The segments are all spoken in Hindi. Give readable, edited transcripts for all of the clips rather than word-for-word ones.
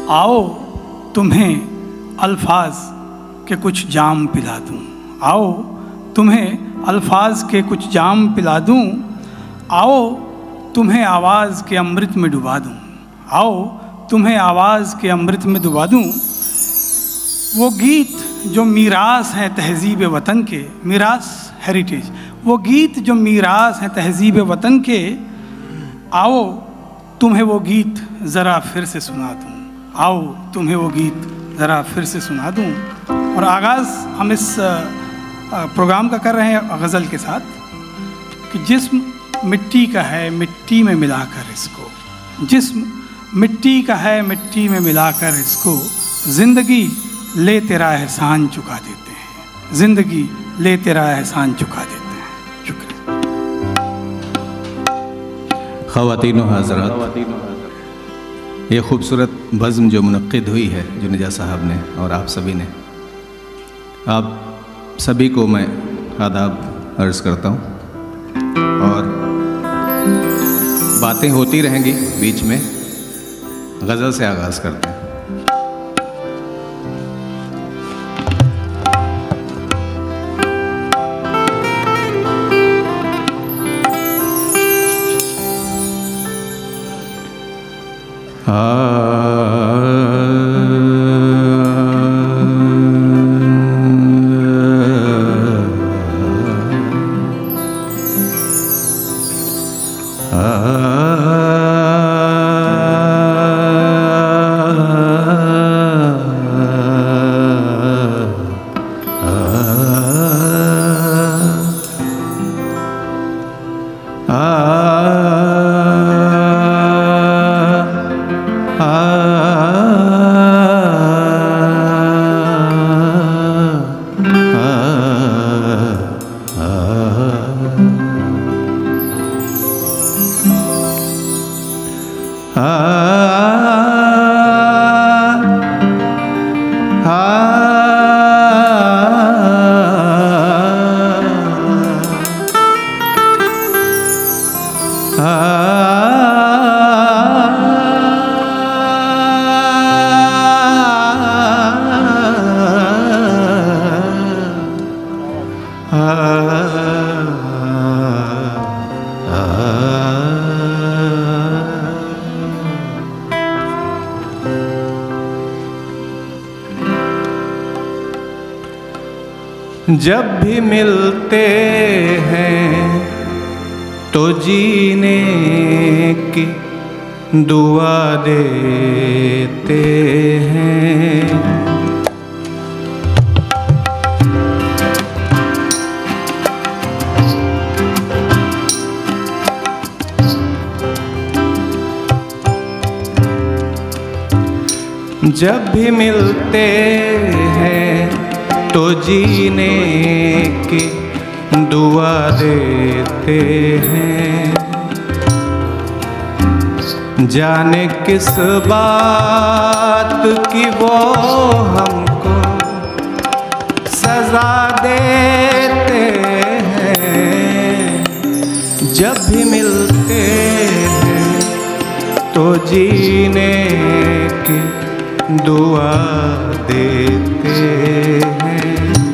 आओ तुम्हें अल्फाज के कुछ जाम पिला दूं, आओ तुम्हें अल्फाज के कुछ जाम पिला दूं, आओ तुम्हें आवाज़ के अमृत में डुबा दूं, आओ तुम्हें आवाज़ के अमृत में डुबा दूं। वो गीत जो मीरास हैं तहज़ीब वतन के, मीरास हेरिटेज, वो गीत जो मीरास हैं तहज़ीब वतन के, आओ तुम्हें वो गीत ज़रा फिर से सुना दूं, आओ तुम्हें वो गीत ज़रा फिर से सुना दूं। और आगाज़ हम इस प्रोग्राम का कर रहे हैं गज़ल के साथ कि जिस्म मिट्टी का है मिट्टी में मिलाकर इसको, जिस्म मिट्टी का है मिट्टी में मिलाकर इसको, ज़िंदगी ले तेरा एहसान चुका देते हैं, ज़िंदगी ले तेरा एहसान चुका देते हैं। ख़वातीन व हज़रात, ये खूबसूरत बज़्म जो मुनक़्क़िद हुई है जुनेजा साहब ने और आप सभी ने, आप सभी को मैं आदाब अर्ज़ करता हूँ। और बातें होती रहेंगी बीच में, गज़ल से आगाज़ करते हैं। जब भी मिलते हैं तो जीने की दुआ देते हैं। जब भी मिलते हैं तो जीने की दुआ देते हैं। जाने किस बात की वो हमको सजा देते हैं। जब भी मिलते हैं तो जीने की दुआ देते हैं।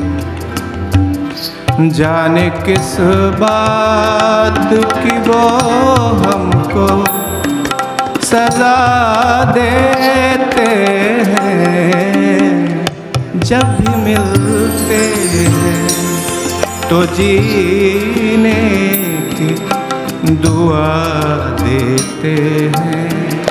जाने किस बात की वो हमको सजा देते हैं। जब भी मिलते हैं तो जीने की दुआ देते हैं।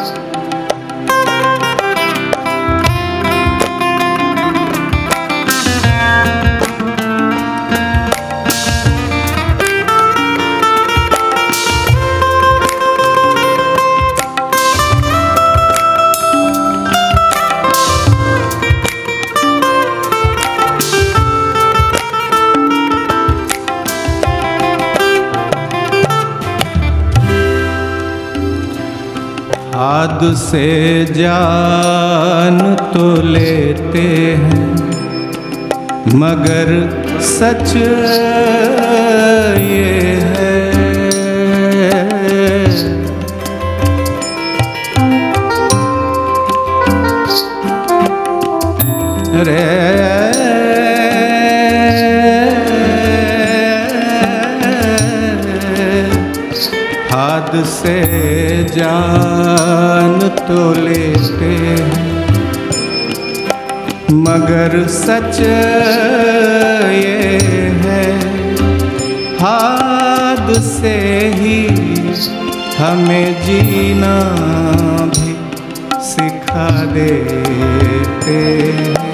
हाथ से जान तो लेते हैं मगर सच ये है रे हाथ से जान तो लेते हैं मगर सच ये है हाथ से ही हमें जीना भी सिखा देते हैं।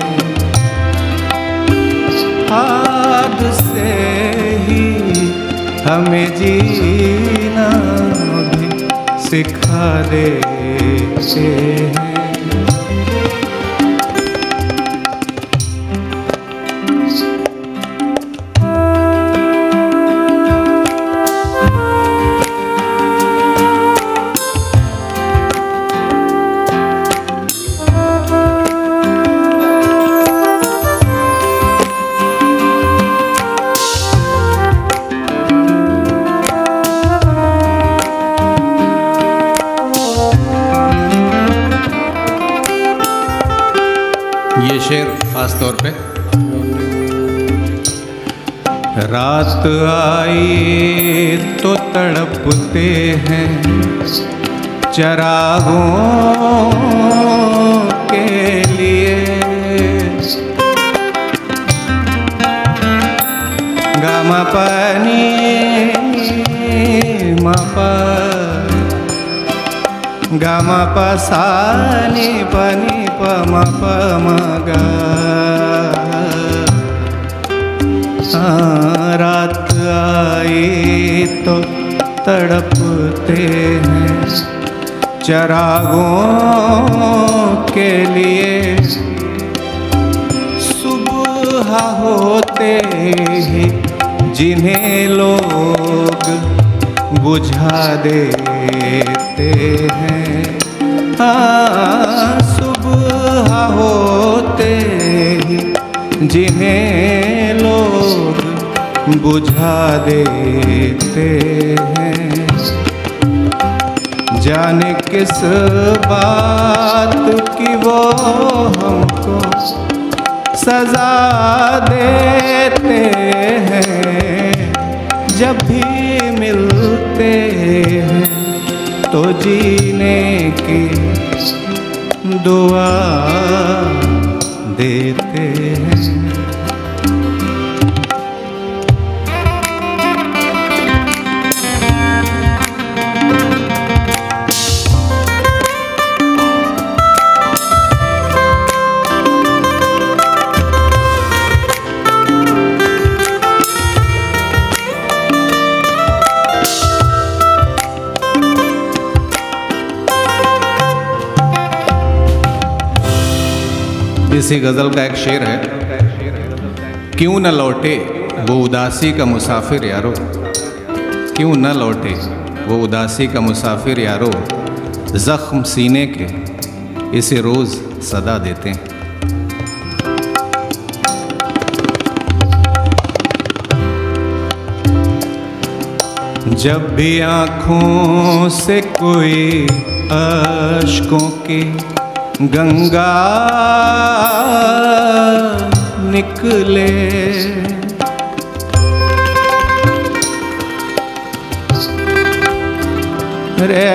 हाथ से ही हमें जीना भी सिखा देते हैं। ये शेर खास तौर पे रात आई तो तड़पते हैं चरागों के लिए गामा पानी मापा गामा पासानी पानी पमा पमगा रात आई तो तड़पते हैं चरागों के लिए सुबह होते ही जिन्हें लोग बुझा देते हैं। सुबह होते ही जिन्हें लोग बुझा देते हैं। जाने किस बात की वो हमको सजा देते हैं। जब भी मिलते हैं तो जीने की दुआ देते हैं। इसी गज़ल का एक शेर है, क्यों न लौटे वो उदासी का मुसाफिर यारो, क्यों न लौटे वो उदासी का मुसाफिर यारो, ज़ख्म सीने के इसे रोज़ सदा देते हैं। जब भी आँखों से कोई अश्कों की गंगा निकले, रे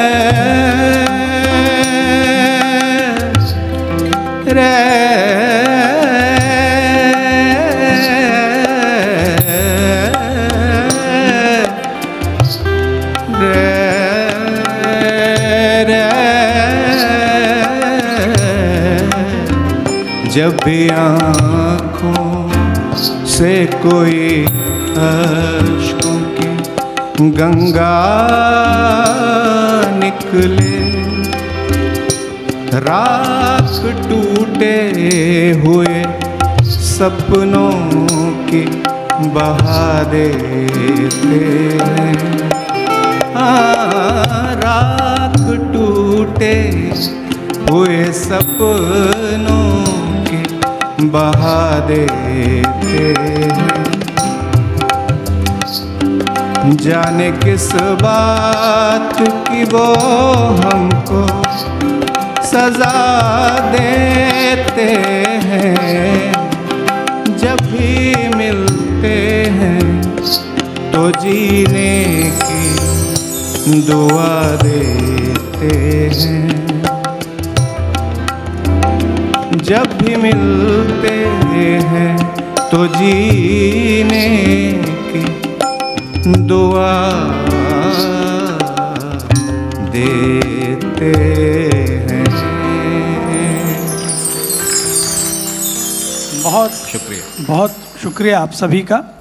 रे जब भी आँखों से कोई अश्कों की गंगा निकले, राख टूटे हुए सपनों की बहा देते हैं। राख टूटे हुए सपनों बहा देते हैं। जाने किस बात की वो हमको सजा देते देते हैं, जब भी मिलते हैं तो जीने की दुआ देते हैं। जब भी मिलते हैं तो जीने की दुआ देते हैं। बहुत शुक्रिया। बहुत शुक्रिया आप सभी का।